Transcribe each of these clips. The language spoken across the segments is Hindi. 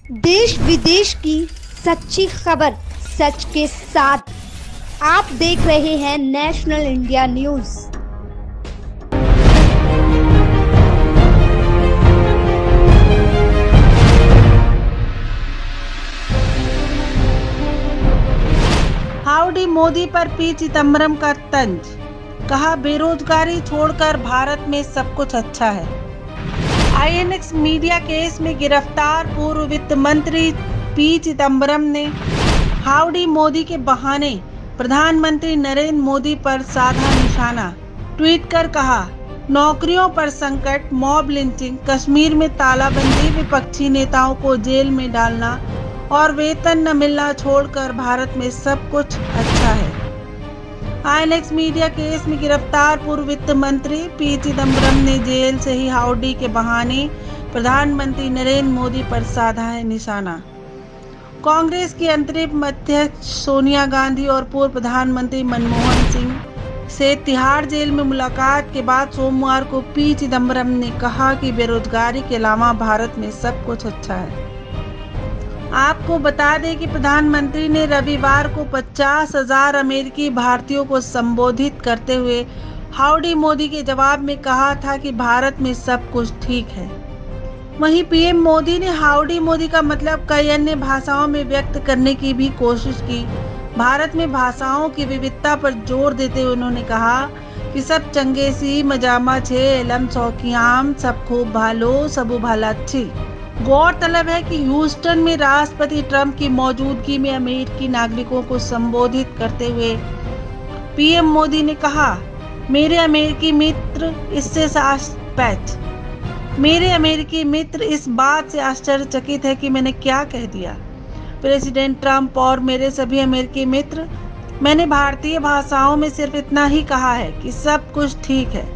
देश विदेश की सच्ची खबर सच के साथ। आप देख रहे हैं National India News. Howdy Modi पर पी चिदंबरम का तंज, कहा बेरोजगारी छोड़कर भारत में सब कुछ अच्छा है। आईएनएक्स मीडिया केस में गिरफ्तार पूर्व वित्त मंत्री पी चिदंबरम ने हाउडी मोदी के बहाने प्रधानमंत्री नरेंद्र मोदी पर साधा निशाना। ट्वीट कर कहा, नौकरियों पर संकट, मॉब लिंचिंग, कश्मीर में तालाबंदी, विपक्षी नेताओं को जेल में डालना और वेतन न मिलना छोड़कर भारत में सब कुछ अच्छा है। आईएनएक्स मीडिया केस में गिरफ्तार पूर्व वित्त मंत्री पी चिदंबरम ने जेल से ही हाउडी के बहाने प्रधानमंत्री नरेंद्र मोदी पर साधा है निशाना। कांग्रेस की अंतरिम अध्यक्ष सोनिया गांधी और पूर्व प्रधानमंत्री मनमोहन सिंह से तिहाड़ जेल में मुलाकात के बाद सोमवार को पी चिदंबरम ने कहा कि बेरोजगारी के अलावा भारत में सब कुछ अच्छा है। आपको बता दें कि प्रधानमंत्री ने रविवार को 50,000 अमेरिकी भारतीयों को संबोधित करते हुए हाउडी मोदी के जवाब में कहा था कि भारत में सब कुछ ठीक है। वहीं पीएम मोदी ने हाउडी मोदी का मतलब कई अन्य भाषाओं में व्यक्त करने की भी कोशिश की। भारत में भाषाओं की विविधता पर जोर देते हुए उन्होंने कहा कि सब चंगे सी मजामा छे एलम सौखियाम, सब खूब भालो सबू भाला अच्छी। गौरतलब है कि ह्यूस्टन में राष्ट्रपति ट्रंप की मौजूदगी में अमेरिकी नागरिकों को संबोधित करते हुए पीएम मोदी ने कहा, मेरे अमेरिकी मित्र इस बात से आश्चर्यचकित है कि मैंने क्या कह दिया। प्रेसिडेंट ट्रंप और मेरे सभी अमेरिकी मित्र, मैंने भारतीय भाषाओं में सिर्फ इतना ही कहा है कि सब कुछ ठीक है।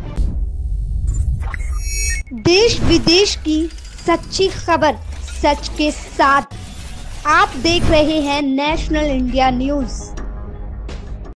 देश विदेश की सच्ची खबर सच के साथ। आप देख रहे हैं नेशनल इंडिया न्यूज।